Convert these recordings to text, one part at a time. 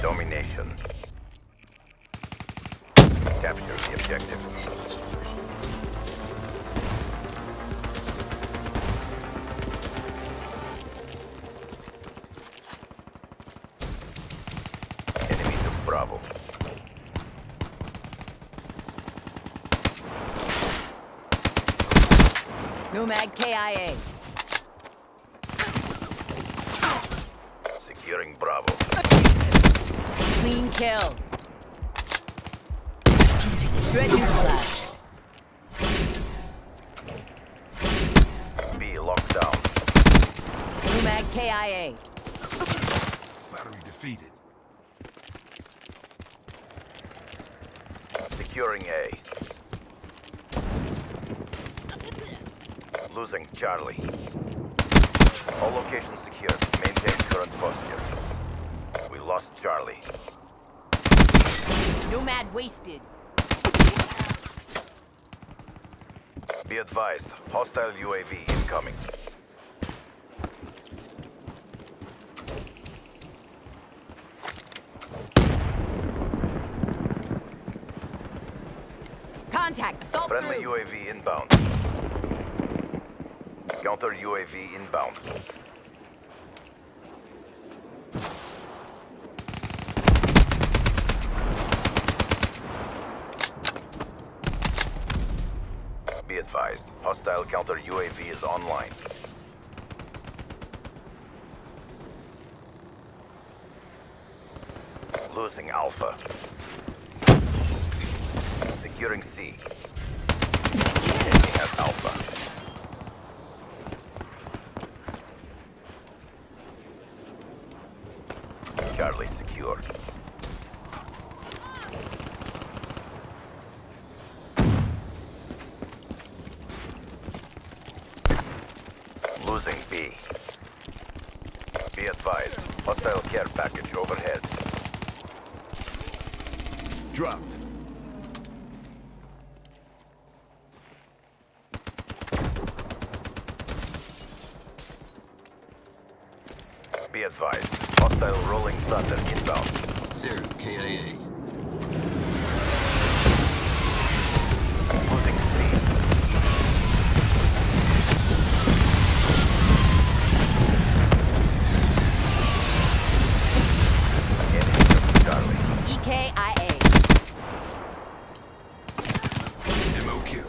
Domination. Capture the objectives. Enemy took Bravo. Nomad KIA. Securing Bravo. Clean kill. Threat neutralized. B locked down. Nomad KIA. Battery defeated. Securing A. Losing Charlie. All locations secured. Maintain current posture. We lost Charlie. Nomad wasted. Be advised, hostile UAV incoming. Contact. Assault Friendly through. UAV inbound. Counter UAV inbound. Be advised, hostile counter UAV is online. Losing Alpha. Securing C. Enemy has Alpha. Charlie secure. Losing B. Be advised, hostile care package overhead. Dropped. Be advised, hostile rolling thunder inbound. Sarah, KIA. Losing C. Enemy took Charlie. EKIA. Demo kill.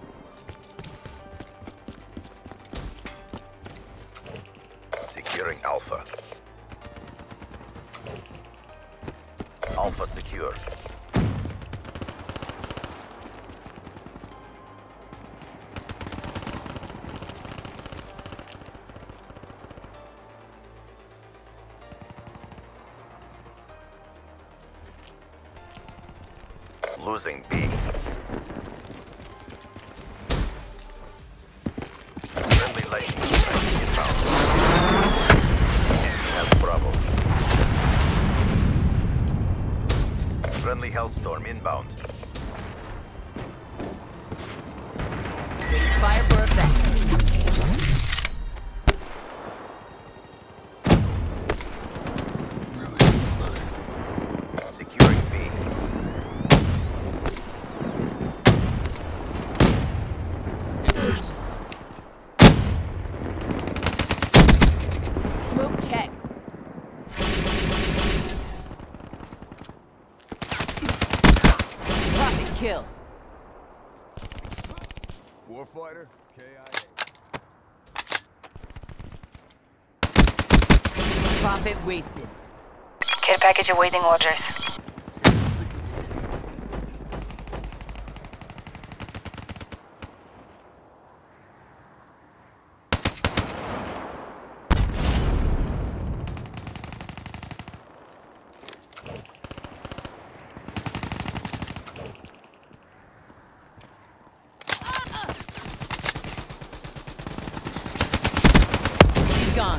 Securing Alpha. Alpha secure. Losing B. Friendly lightning strike inbound. Enemy has Bravo. Friendly Hellstorm inbound. Fire for effect. Really slow. Securing B. Smoke checked. Profit kill. Warfighter, KIA. Profit wasted. Care package awaiting orders. She's gone.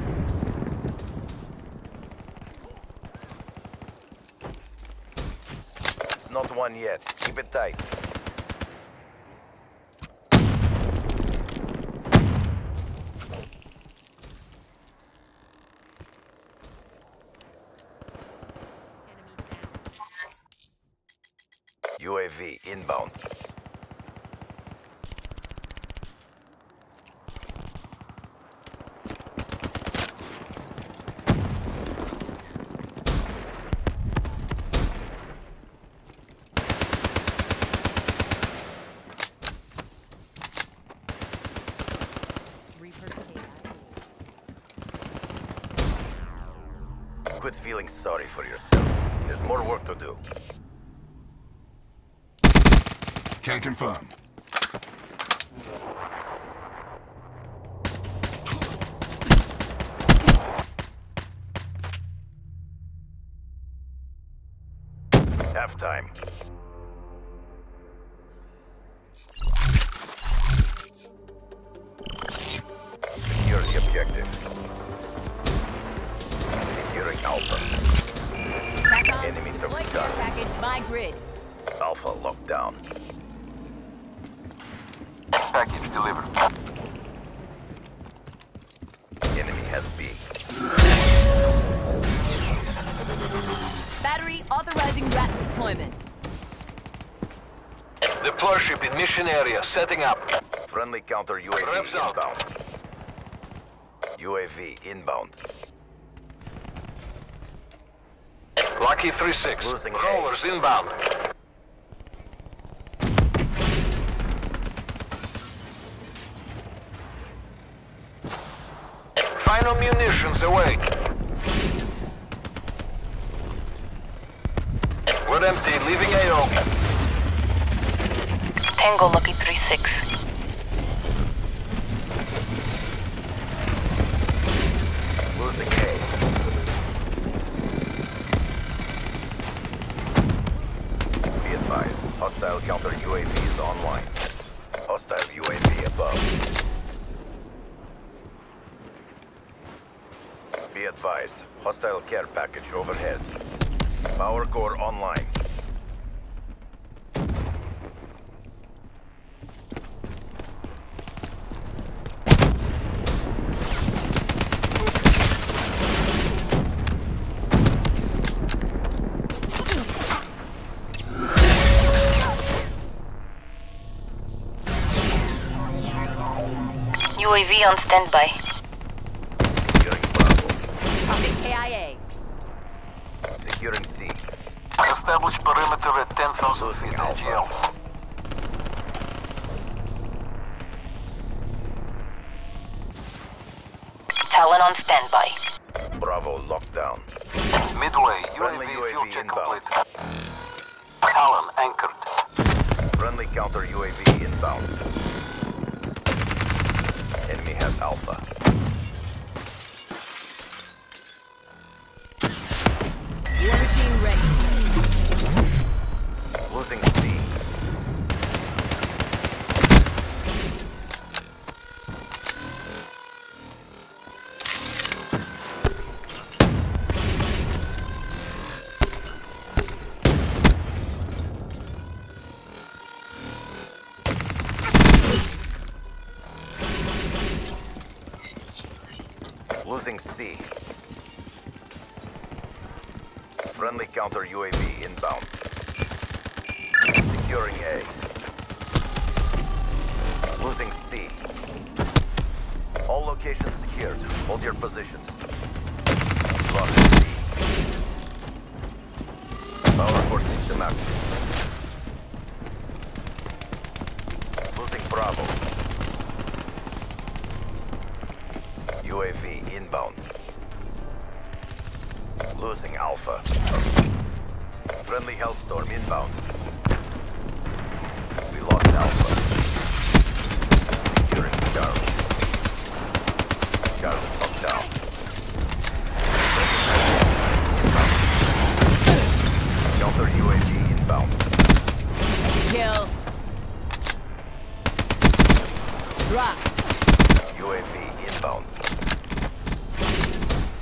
It's not one yet. Keep it tight. UAV inbound. Reaper KIA. Quit feeling sorry for yourself. There's more work to do. Can confirm. Halftime. Secure the objective. Securing Alpha. Back on. Enemy took Deploy the care target. package. My grid. Alpha locked down. Package delivered. Enemy has B. Battery authorizing RAP deployment. Deploy ship in mission area, setting up. Friendly counter UAV Reps out. inbound. UAV inbound. Lucky 3-6. Losing A. Rollers inbound. Final munitions away. We're empty, leaving AO. Tango Lucky 3-6. Losing A. Be advised, hostile counter UAV is online. Hostile UAV above. Be advised, hostile care package overhead. Power core online. UAV on standby. Securing Bravo. Profit KIA. Securing C. Establish perimeter at 10,000 Losing feet Alpha. AGL. Talon on standby. Bravo locked down. Midway, Friendly UAV fuel UAV check inbound. complete. Talon anchored. Friendly counter UAV inbound. Enemy has Alpha. War machine ready. Losing C. Losing C. Friendly counter UAV inbound. Securing A. Losing C. All locations secured. Hold your positions. Lost C. Power core system active. Losing Bravo. UAV inbound. Losing Alpha. Friendly Hellstorm inbound. We lost Alpha. Securing Charlie. Charlie locked down. Counter UAV inbound. Kill. Drop. UAV inbound.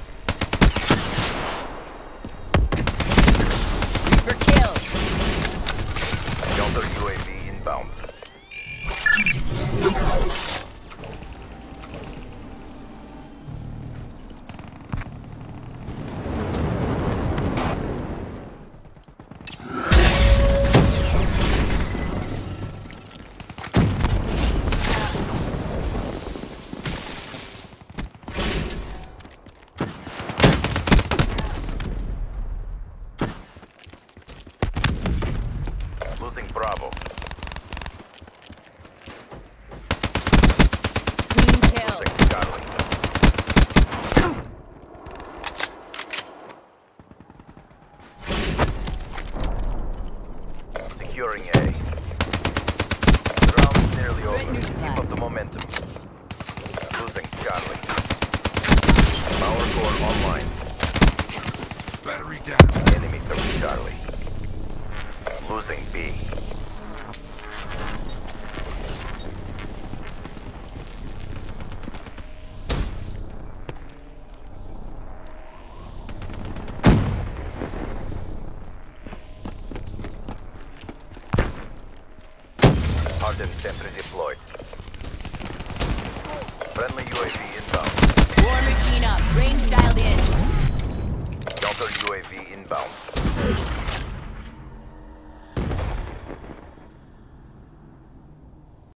For kill. Battery down. Enemy took Charlie. Losing B. Hardened sentry deployed. Friendly UAV